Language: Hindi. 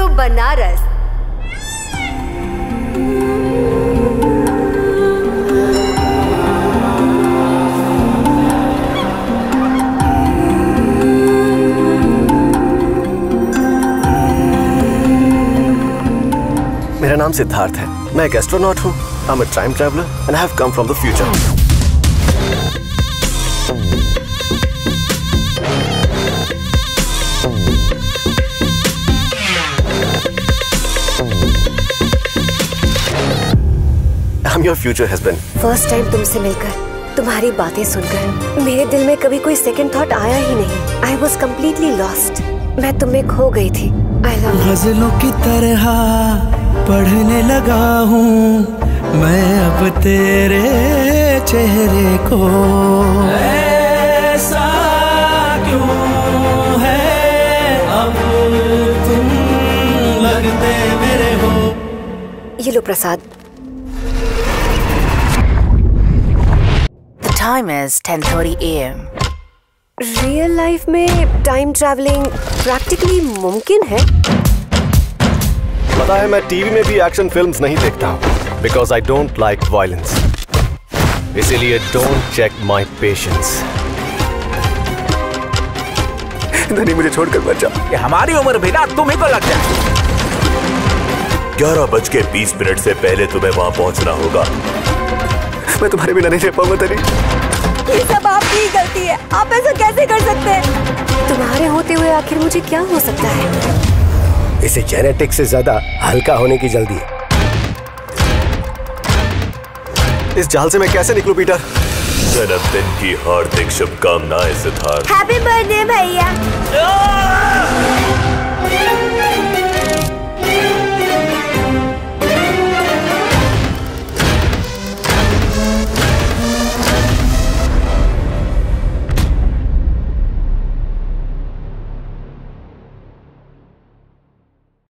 टू बनारस। मेरा नाम सिद्धार्थ है। मैं एक एस्ट्रोनॉट हूँ। I am a time traveller and I have come from the future. I am your future husband. First time तुमसे मिलकर, तुम्हारी बातें सुनकर मेरे दिल में कभी कोई सेकंड थॉट आया ही नहीं। I was completely lost. मैं तुम्हें खो गई थी। I love you. गजलों की तरह पढ़ने लगा हूँ मैं अब तेरे चेहरे को। ऐसा क्यों है अब तुम लगते मेरे हो। ये लो prasad. The time is 10:30 AM. Real life में टाइम ट्रैवलिंग प्रैक्टिकली मुमकिन है? पता है, मैं टीवी में भी एक्शन फिल्म्स नहीं देखता हूँ because I don't like violence. इसीलिए डोंट चेक माई पेशेंस। धनी मुझे छोड़कर मत जाओ। हमारी उम्र भी ना तुम्ही को लग जाए। 11:20 से पहले तुम्हें वहां पहुंचना होगा। मैं तुम्हारे बिना नहीं रह पाऊंगा धनी। ये सब आपकी गलती है। आप ऐसा कैसे कर सकते हैं? तुम्हारे होते हुए आखिर मुझे क्या हो सकता है? इसे जेनेटिक्स से ज्यादा हल्का होने की जल्दी है। इस जाल से मैं कैसे निकलूं पीटर? जन्मदिन की हार्दिक शुभकामनाएं सिद्धार्थ। हैप्पी बर्थडे भैया।